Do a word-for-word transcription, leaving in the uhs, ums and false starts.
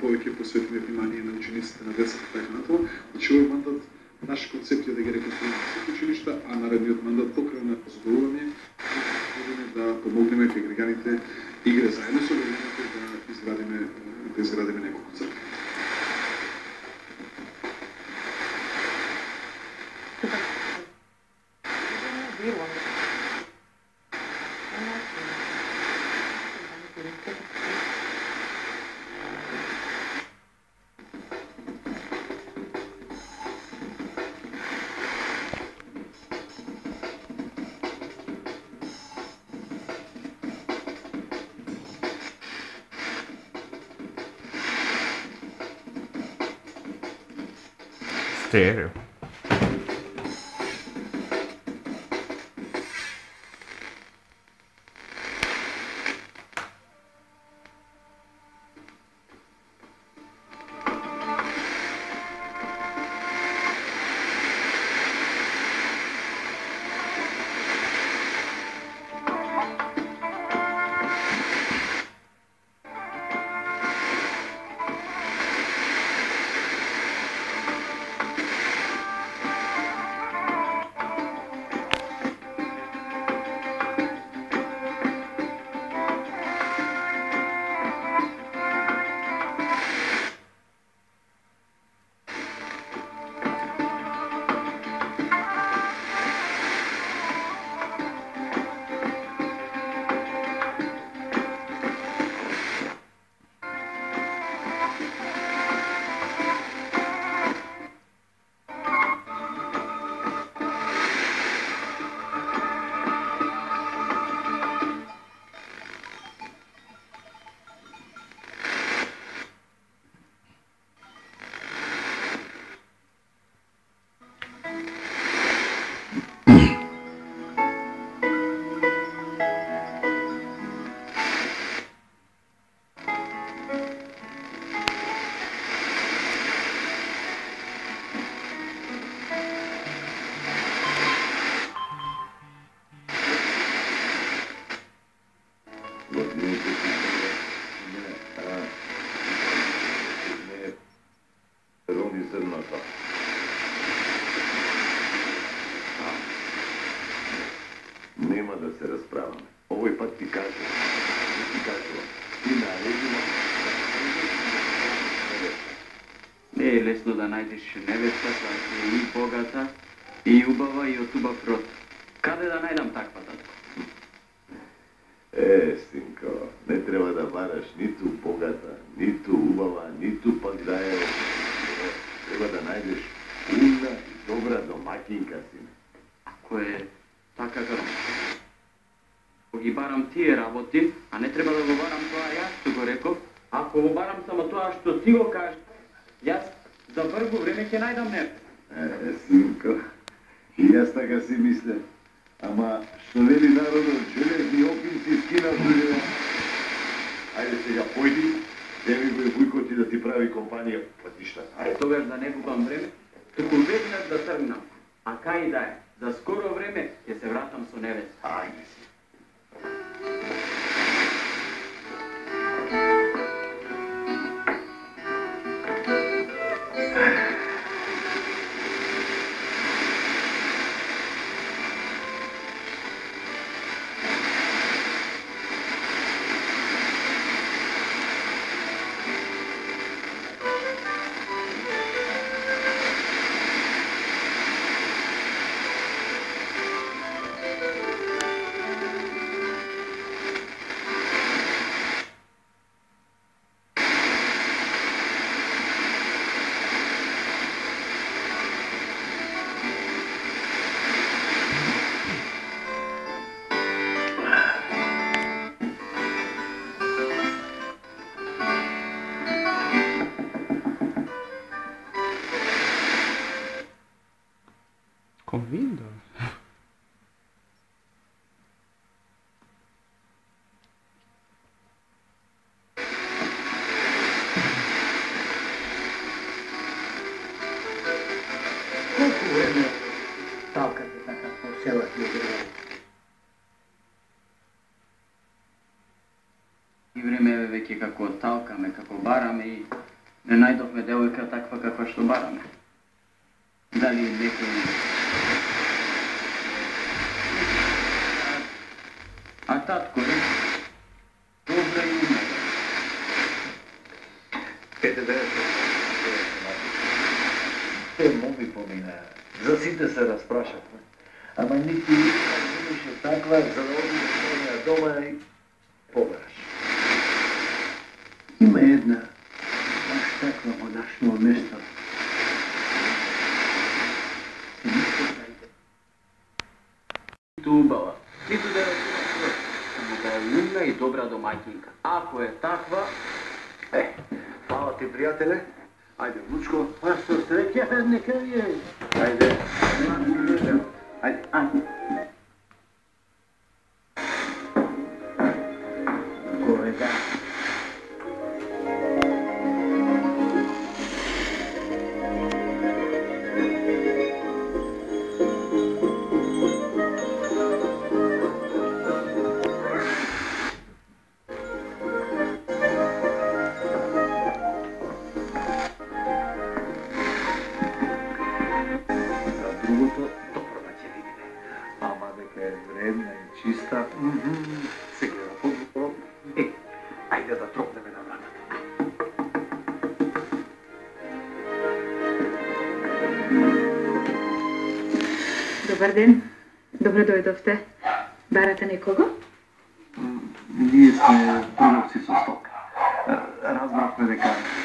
повеќе посветиме внимание на учениците, на децата така натаму. Значи овој мандат наша концепција да ги реконструираме сите училишта, а наредниот мандат покрај на задоволување да помогнеме кај граѓаните игре заедно со граѓаните да изградиме да изградиме неколку цркви. Stereo. Нема да се разправаме. Овој пат ти кажувам. Ти кажувам. Ти наредила. Не е лесно да најдеш невеста која е и богата, и убава, и од убав род. Каде да најдам таква, татко? Е, синко, не треба да бараш ниту богата, ниту убава, ниту пак да е... Треба да најдеш умна и добра домакинка, сине. Ако е така како... Ако ги барам тие работи, а не треба да го барам тоа јас што го реков, ако го барам само тоа што ти го кажеш, јас за брзо време ќе најдам невеста. Е, синко, и јас така си мисле. Ама, што вели народот, железни опинци скинав друга. Ајде сега, појди, деми го е Вујко да ти прави компанија по патиштата. Ајде тогаш да не губам време, туку веднаш да тргнам. А кај да е, за скоро време ќе се вратам со невеста. Ајде си. Convindo? Колку време талкате така по селата и градовите? И време веќе како талкаме, како бараме и Не најдовме девојка таква каква што бараме. Дали некој... А татко е? Добра и уме. Ете да е. Те моми помина. За сите се разпрашавме. Ама нити имаше таква, за да одиш на дома и побераш. Има една баш таква во нашето место. Се ниско најде. Ниту убава, ниту да е убава, само да е умна и добра домаќинка. Ако е таква... Е, фала ти, пријателе. Ајде, Лучко. Па со среќа, нека ви е. Ајде. Ајде. Ајде. Горе да. Другото, добро да ќе видиме. Ама дека е вредна и чиста, се гледа по-добро. Е, ајде да тропнеме на вратата. Добар ден. Добро дојдовте. Барате некого? Ние сме трговци со стока. Разбравме дека